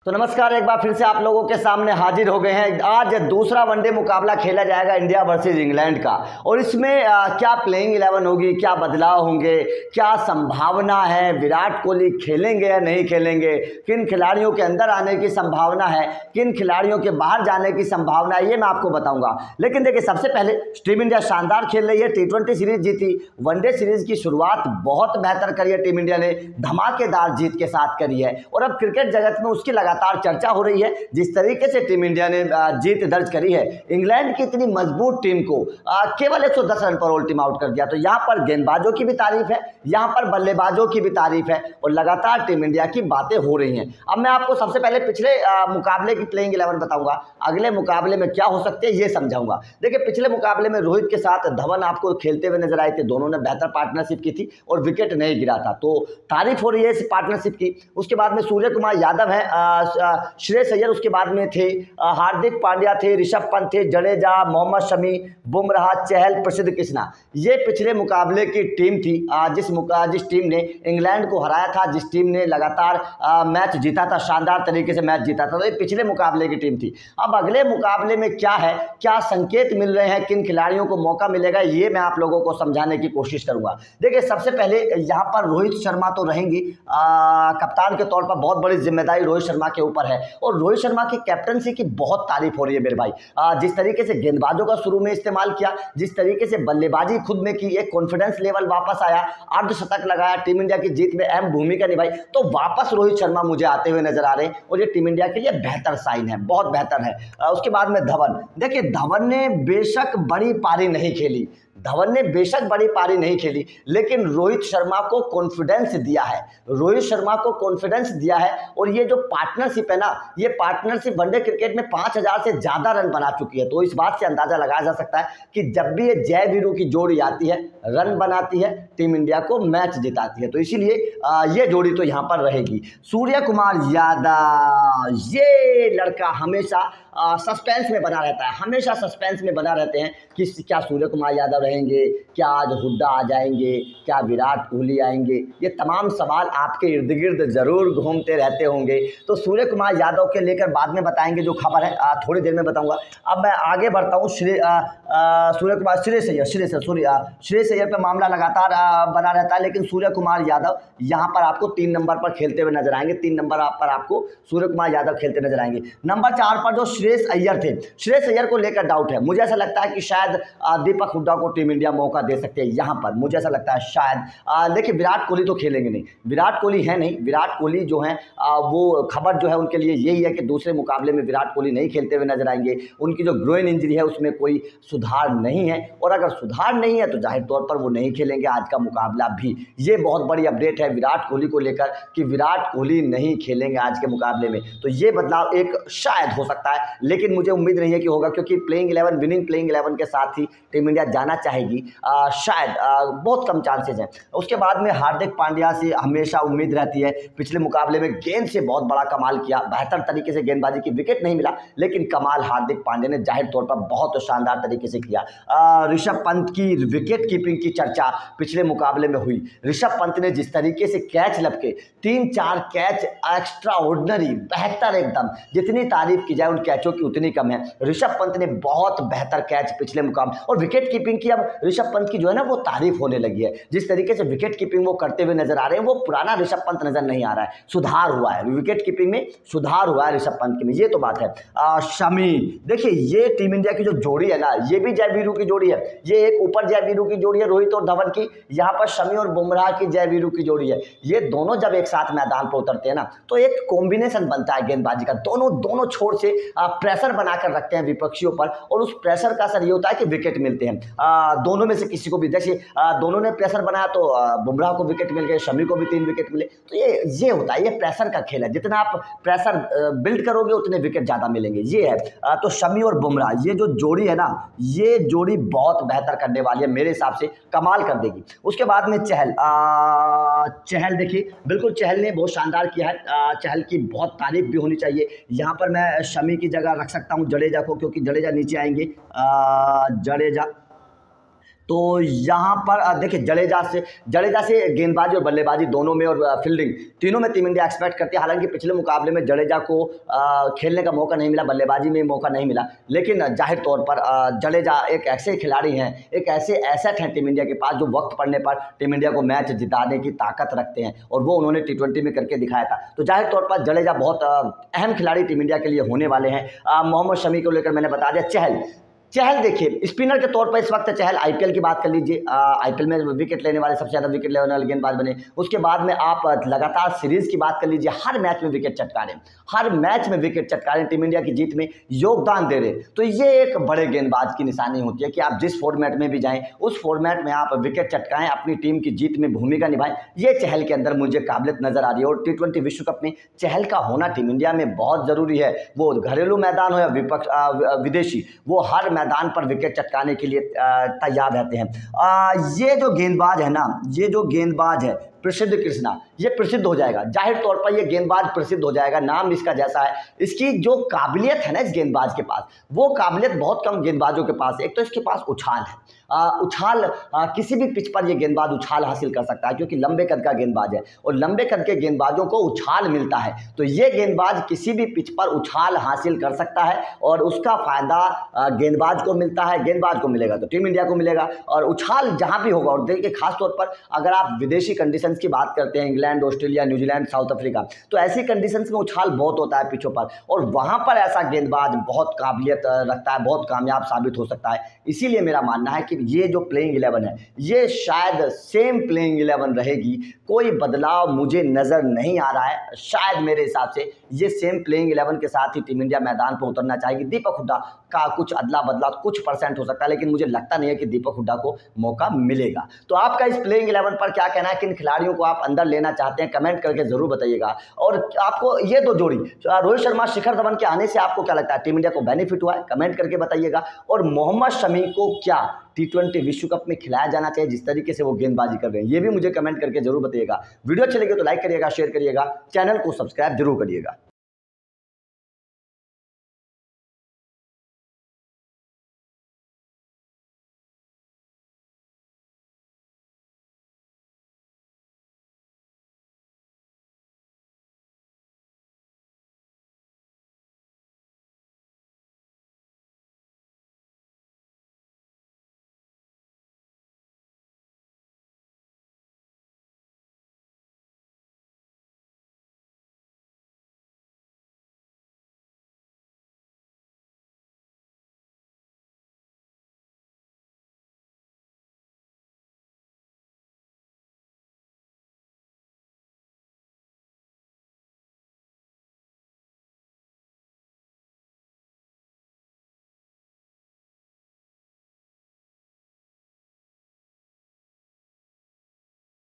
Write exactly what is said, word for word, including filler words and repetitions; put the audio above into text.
तो नमस्कार, एक बार फिर से आप लोगों के सामने हाजिर हो गए हैं। आज दूसरा वनडे मुकाबला खेला जाएगा इंडिया वर्सेस इंग्लैंड का, और इसमें आ, क्या प्लेइंग इलेवन होगी, क्या बदलाव होंगे, क्या संभावना है, विराट कोहली खेलेंगे या नहीं खेलेंगे, किन खिलाड़ियों के अंदर आने की संभावना है, किन खिलाड़ियों के बाहर जाने की संभावना है, ये मैं आपको बताऊंगा। लेकिन देखिए, सबसे पहले टीम इंडिया शानदार खेल रही है, टी ट्वेंटी सीरीज जीती, वनडे सीरीज की शुरुआत बहुत बेहतर करी है टीम इंडिया ने, धमाकेदार जीत के साथ करी है, और अब क्रिकेट जगत में उसकी लगातार चर्चा हो रही है। जिस तरीके से टीम इंडिया ने जीत दर्ज करी है, इंग्लैंड की इतनी मजबूत टीम को केवल एक सौ दस रन पर ऑल टीम आउट कर दिया, तो यहां पर गेंदबाजों की भी तारीफ है, यहां पर बल्लेबाजों की भी तारीफ है, और लगातार टीम इंडिया की बातें हो रही हैं। अब मैं आपको सबसे पहले पिछले मुकाबले की प्लेइंग इलेवन बताऊंगा, अगले मुकाबले में क्या हो सकते हैं ये समझाऊंगा। देखिए, पिछले मुकाबले में रोहित के साथ धवन आपको खेलते हुए नजर आए थे, दोनों ने बेहतर पार्टनरशिप की थी और विकेट नहीं गिरा था, तो तारीफ हो रही है इस पार्टनरशिप की। उसके बाद में सूर्य कुमार यादव है, श्रेयस अय्यर उसके बाद में थे, हार्दिक पांड्या थे, ऋषभ पंत थे, जडेजा, मोहम्मद शमी, बुमराह, चहल, प्रसिद्ध कृष्णा, ये पिछले मुकाबले की टीम थी जिस जिस टीम ने इंग्लैंड को हराया था, जिस टीम ने लगातार मैच जीता था, शानदार तरीके से मैच जीता था, तो ये पिछले मुकाबले की टीम थी। अब अगले मुकाबले में क्या है, क्या संकेत मिल रहे हैं, किन खिलाड़ियों को मौका मिलेगा, ये मैं आप लोगों को समझाने की कोशिश करूंगा। देखिए, सबसे पहले यहाँ पर रोहित शर्मा तो रहेंगी, कप्तान के तौर पर बहुत बड़ी जिम्मेदारी रोहित शर्मा के ऊपर है, और रोहित शर्मा की कैप्टनसी की बहुत तारीफ हो रही है मेरे भाई। आ, जिस तरीके से गेंदबाजों का शुरू में इस्तेमाल किया, जिस तरीके से बल्लेबाजी खुद में की, एक कॉन्फिडेंस लेवल वापस आया, अर्धशतक लगाया, टीम इंडिया की जीत में अहम भूमिका निभाई, तो वापस रोहित शर्मा मुझे आते हुए नजर आ रहे हैं, और ये टीम इंडिया के लिए बेहतर साइन है, बहुत बेहतर है। आ, उसके बाद में धवन, देखिए धवन ने बेशक बड़ी पारी नहीं खेली, धवन ने बेशक बड़ी पारी नहीं खेली, लेकिन रोहित शर्मा को कॉन्फिडेंस दिया है, रोहित शर्मा को कॉन्फिडेंस दिया है, और ये जो पार्टनरशिप है ना, ये पार्टनरशिप वनडे क्रिकेट में पाँच हज़ार से ज़्यादा रन बना चुकी है, तो इस बात से अंदाजा लगाया जा सकता है कि जब भी ये जय वीरू की जोड़ी आती है, रन बनाती है, टीम इंडिया को मैच जिताती है, तो इसीलिए ये जोड़ी तो यहाँ पर रहेगी। सूर्य कुमार यादव, ये लड़का हमेशा सस्पेंस में बना रहता है, हमेशा सस्पेंस में बना रहते हैं कि क्या सूर्य कुमार यादव रहेंगे, क्या आज हुड्डा आ जाएंगे, क्या विराट कोहली आएंगे, ये तमाम सवाल आपके इर्द गिर्द जरूर घूमते रहते होंगे। तो सूर्य कुमार यादव के लेकर बाद में बताएंगे, जो खबर है आ, थोड़ी देर में बताऊंगा। अब मैं आगे बढ़ता हूँ। श्रे सूर्य कुमार श्रेयस अय्यर श्रेयस सूर्य श्रेयस अय्यर पर मामला लगातार आ, बना रहता है, लेकिन सूर्य कुमार यादव यहाँ पर आपको तीन नंबर पर खेलते हुए नजर आएंगे, तीन नंबर पर आपको सूर्य कुमार यादव खेलते नजर आएंगे। नंबर चार पर जो श्रेयस अय्यर थे, श्रेयस अय्यर को लेकर डाउट है, मुझे ऐसा लगता है कि शायद दीपक हुड्डा को टीम इंडिया मौका दे सकते हैं यहाँ पर, मुझे ऐसा लगता है शायद। देखिए, विराट कोहली तो खेलेंगे नहीं, विराट कोहली है नहीं, विराट कोहली जो है आ, वो खबर जो है उनके लिए यही है कि दूसरे मुकाबले में विराट कोहली नहीं खेलते हुए नजर आएंगे, उनकी जो ग्रोइन इंजरी है उसमें कोई सुधार नहीं है, और अगर सुधार नहीं है तो जाहिर तौर पर वो नहीं खेलेंगे आज का मुकाबला भी। ये बहुत बड़ी अपडेट है विराट कोहली को लेकर कि विराट कोहली नहीं खेलेंगे आज के मुकाबले में, तो ये बदलाव एक शायद हो सकता है, लेकिन मुझे उम्मीद नहीं है कि होगा, क्योंकि playing eleven winning playing eleven के साथ ही टीम इंडिया जाना चाहेगी, आ, शायद आ, बहुत कम चांसेस हैं। उसके बाद में हार्दिक पांड्या से हमेशा उम्मीद रहती है, पिछले मुकाबले में गेंद से बहुत बड़ा कमाल किया, बेहतर तरीके से गेंदबाजी की, विकेट नहीं मिला, लेकिन कमाल हार्दिक पांड्या ने जाहिर तौर पर बहुत शानदार तरीके से किया। ऋषभ पंत की विकेट कीपिंग की चर्चा पिछले मुकाबले में हुई, ऋषभ पंत ने जिस तरीके से कैच लपके, तीन चार कैच एक्स्ट्रा ऑर्डिनरी, बेहतर एकदम, जितनी तारीफ की जाए उन कैचों की उतनी कम है। ऋषभ पंत ने बहुत बेहतर कैच पिछले मुकाबले, और विकेट कीपिंग की अब ऋषभ पंत की जो है ना वो तारीफ होने लगी है, जिस तरीके से विकेट कीपिंग वो करते हुए नजर आ रहे हैं, वो पुराना ऋषभ पंत नजर नहीं आ रहा है, सुधार हुआ है, विकेट कीपिंग में सुधार हुआ है ऋषभ पंत में, ये तो बात है। आ, शमी, देखिए ये टीम इंडिया की जो जोड़ी है ना, ये भी जय वीरू की जोड़ी है, ये एक ऊपर जय वीरू की जोड़ी है रोहित और धवन की, यहाँ पर शमी और बुमराह की जय वीरू की जोड़ी है, ये दोनों जब एक साथ मैदान पर उतरते हैं ना तो एक कॉम्बिनेशन बनता है गेंदबाजी का, दोनों दोनों छोर से प्रेशर बनाकर रखते हैं विपक्षियों पर, और उस प्रेशर का असर ये होता है कि विकेट मिलते हैं आ, दोनों में से किसी को भी। जैसे दोनों ने प्रेशर बनाया तो बुमराह को विकेट मिल गए, शमी को भी तीन विकेट मिले, तो ये ये होता है, ये प्रेशर का खेल है, जितना आप प्रेशर बिल्ड करोगे उतने विकेट ज़्यादा मिलेंगे, ये है। आ, तो शमी और बुमराह ये जो जोड़ी है ना, ये जोड़ी बहुत बेहतर करने वाली है, मेरे हिसाब से कमाल कर देगी। उसके बाद में चहल, आ, चहल देखिए बिल्कुल चहल ने बहुत शानदार किया है, आ, चहल की बहुत तारीफ भी होनी चाहिए। यहाँ पर मैं शमी की जगह रख सकता हूँ जडेजा को, क्योंकि जडेजा नीचे आएंगे, जडेजा तो यहाँ पर अ, देखिए जडेजा से जडेजा से गेंदबाजी और बल्लेबाजी दोनों में और अ, फील्डिंग तीनों में टीम इंडिया एक्सपेक्ट करती है। हालांकि पिछले मुकाबले में जडेजा को अ, खेलने का मौका नहीं मिला, बल्लेबाजी में मौका नहीं मिला, लेकिन अ, जाहिर तौर पर अ, जडेजा एक ऐसे खिलाड़ी हैं, एक ऐसे एसेट हैं टीम इंडिया के पास जो वक्त पड़ने पर टीम इंडिया को मैच जिताने की ताकत रखते हैं, और वो उन्होंने टी ट्वेंटी में करके दिखाया था। तो जाहिर तौर पर जडेजा बहुत अ, अहम खिलाड़ी टीम इंडिया के लिए होने वाले हैं। अ, मोहम्मद शमी को लेकर मैंने बता दिया। चहल चहल देखिए स्पिनर के तौर पर इस वक्त चहल आईपीएल की बात कर लीजिए, आईपीएल में विकेट लेने वाले सबसे ज़्यादा विकेट लेने वाले गेंदबाज बने। उसके बाद में आप लगातार सीरीज की बात कर लीजिए, हर मैच में विकेट चटकारे हर मैच में विकेट चटकारे टीम इंडिया की जीत में योगदान दे रहे। तो ये एक बड़े गेंदबाज की निशानी होती है कि आप जिस फॉर्मेट में भी जाएं उस फॉर्मेट में आप विकेट चटकाएं, अपनी टीम की जीत में भूमिका निभाएं। ये चहल के अंदर मुझे काबिलियत नजर आ रही है, और टी ट्वेंटी विश्व कप में चहल का होना टीम इंडिया में बहुत ज़रूरी है। वो घरेलू मैदान हो या विपक्ष विदेशी, वो हर मैदान पर विकेट चटकाने के लिए तैयार रहते हैं। आ, ये जो गेंदबाज है ना, ये जो गेंदबाज है प्रसिद्ध कृष्णा, ये प्रसिद्ध हो जाएगा, जाहिर तौर पर ये गेंदबाज प्रसिद्ध हो जाएगा, नाम इसका जैसा है। इसकी जो काबिलियत है ना इस गेंदबाज के पास, वो काबिलियत बहुत कम गेंदबाजों के पास है। एक तो इसके पास उछाल है, आ, उछाल आ, किसी भी पिच पर ये गेंदबाज उछाल हासिल कर सकता है, क्योंकि लंबे कद का गेंदबाज है और लंबे कद के गेंदबाजों को उछाल मिलता है। तो ये गेंदबाज किसी भी पिच पर उछाल हासिल कर सकता है, और उसका फायदा गेंदबाज को मिलता है, गेंदबाज को मिलेगा तो टीम इंडिया को मिलेगा। और उछाल जहां भी होगा, और देखिए खासतौर पर अगर आप विदेशी कंडीशन की बात करते हैं, England, Australia, New Zealand, South Africa, तो ऐसी कंडीशंस में उछाल बहुत होता है पिचों पर, और वहां पर ऐसा गेंदबाज बहुत काबिलियत रखता है, बहुत कामयाब साबित हो सकता है। इसीलिए मेरा मानना है कि ये जो प्लेइंग इलेवन है, ये शायद सेम प्लेइंग इलेवन रहेगी, कोई बदलाव मुझे नजर नहीं आ रहा है। शायद मेरे हिसाब से ये सेम प्लेइंग इलेवन के साथ ही टीम इंडिया मैदान पर उतरना चाहेगी। दीपक हुड्डा का कुछ अदला बदला कुछ परसेंट हो सकता है, लेकिन मुझे लगता नहीं है कि दीपक हुड्डा को मौका मिलेगा। तो आपका इस प्लेइंग इलेवन पर क्या कहना है, किन खिलाड़ियों को आप अंदर लेना चाहते हैं, कमेंट करके जरूर बताइएगा। और आपको ये दो जोड़ी रोहित शर्मा, शिखर धवन के आने से आपको क्या लगता है, टीम इंडिया को बेनिफिट हुआ है, कमेंट करके बताइएगा। और मोहम्मद शमी को क्या टी ट्वेंटी विश्व कप में खिलाया जाना चाहिए, जिस तरीके से वो गेंदबाजी कर रहे हैं, ये भी मुझे कमेंट करके जरूर बताइएगा। वीडियो अच्छी लगे तो लाइक करिएगा, शेयर करिएगा, चैनल को सब्सक्राइब जरूर करिएगा।